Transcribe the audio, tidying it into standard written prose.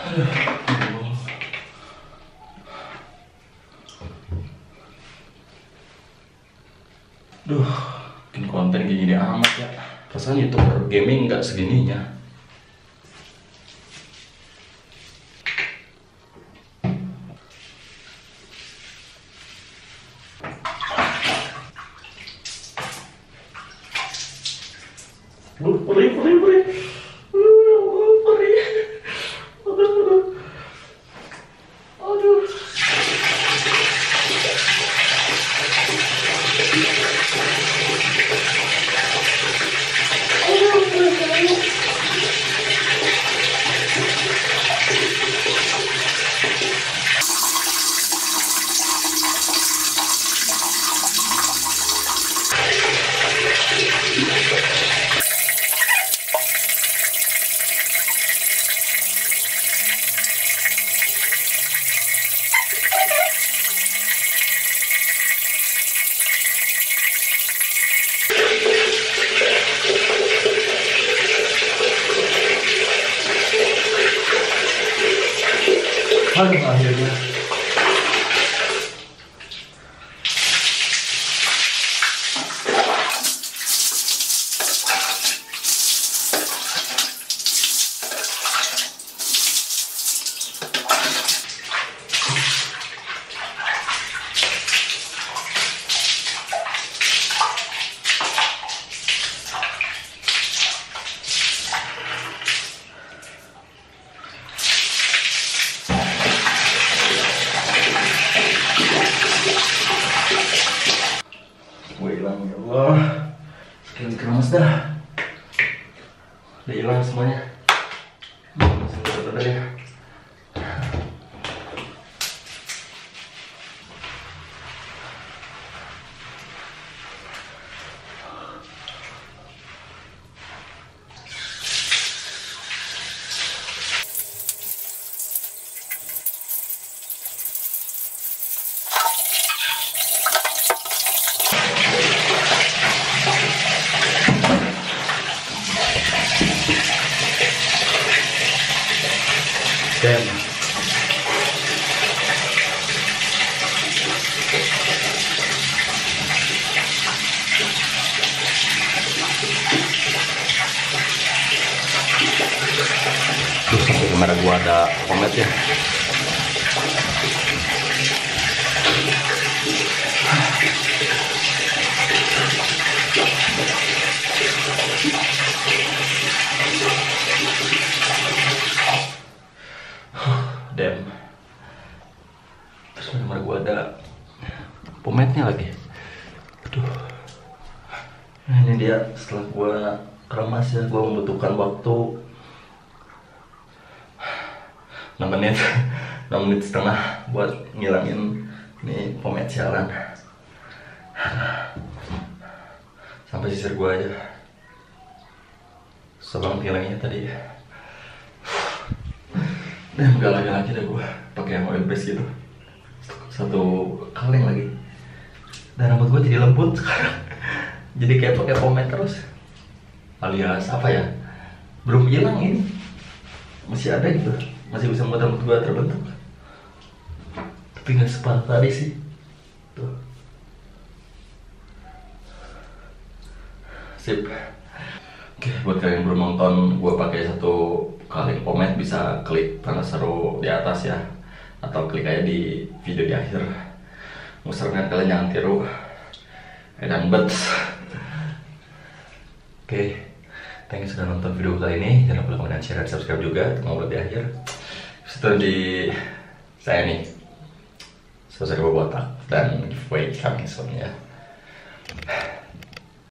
Duh, bikin konten gini amat ya. Perasaan YouTuber gaming nggak segininya. Perih. Aduh. Aduh, akhirnya. Gue hilang, ya Allah. Sekian keramas dah. Udah hilang semuanya. Langsung kita tadi ya. Damn. Terus sampai kamera gua ada komet ya. Damn. Terus kamera gua ada pometnya lagi. Aduh. Nah, ini dia setelah gua keramas ya, gua membutuhkan waktu 6 menit 6 menit setengah buat ngilangin nih pomet sialan. Sampai sisir gua aja. Sebang hilangnya tadi. Dan gak lagi dah gue pakai yang oil base gitu. Satu kaleng lagi. Dan rambut gue jadi lembut sekarang. Jadi kayak pakai pomade terus. Alias apa ya? Belum hilang ini. Masih ada gitu. Masih bisa membuat rambut gue terbentuk. Tapi gak separah tadi sih. Tuh. Sip. Oke, buat kalian yang belum nonton, gue pakai satu kaleng pomade, bisa klik tanda seru di atas ya, atau klik aja di video di akhir. Musernya kalian jangan tiru, edan bet. Oke, thank you sudah nonton video kali ini. Jangan lupa komen dan share dan subscribe juga. Tunggu di akhir. Setelah di saya nih, selesai botak dan giveaway coming soon ya.